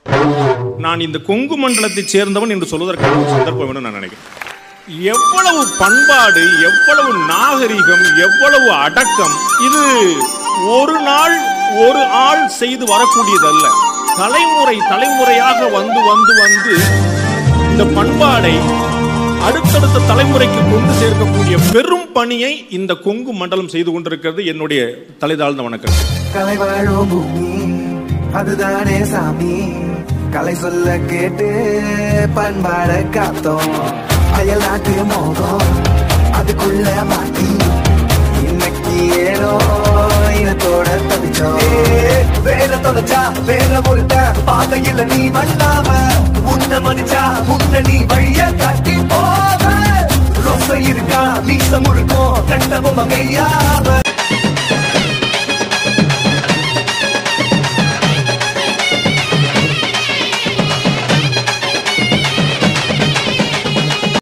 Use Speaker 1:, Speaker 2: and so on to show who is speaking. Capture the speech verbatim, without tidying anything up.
Speaker 1: நான் இந்த கொங்கு மண்டலத்தை சேர்ந்தவன் என்று சொல்வதற்கான ஒரு சந்தர்ப்பம் என்று நான் நினைக்கிறேன். எவ்வளவு பண்பாடு, எவ்வளவு நாகரிகம், எவ்வளவு அடக்கம். இது ஒரு நாள் ஒரு ஆள் செய்து வரக்கூடியதல்ல. தலைமுறை தலைமுறையாக வந்து வந்து வந்து இந்த பண்பாடை அடுத்தடுத்த தலைமுறைக்கு கொண்டு சேர்க்கக்கூடிய பெரும் பணியை இந்த கொங்கு மண்டலம் செய்து கொண்டிருக்கிறது. என்னுடைய தலைதாழ்ந்த வணக்கம்.
Speaker 2: கலை வாழும் பூமி அதுதானே சாமி, கலை சொல்ல கேட்டு பண்பாட காத்தோம். அயல் நாட்டு மோகம் அதுக்குள்ள மாட்டி இன்னைக்கு ஏனோ இனத்தோட தவிச்சோம். வேற தொலைச்சா வேற ஒருத்த பாதையில நீ வண்ணாம முன்ன மதிச்சா முன்ன நீ வழிய காட்டி போவ. ரொசை இருக்கா மீசம் இருக்கும் கண்டவும் கையாவ.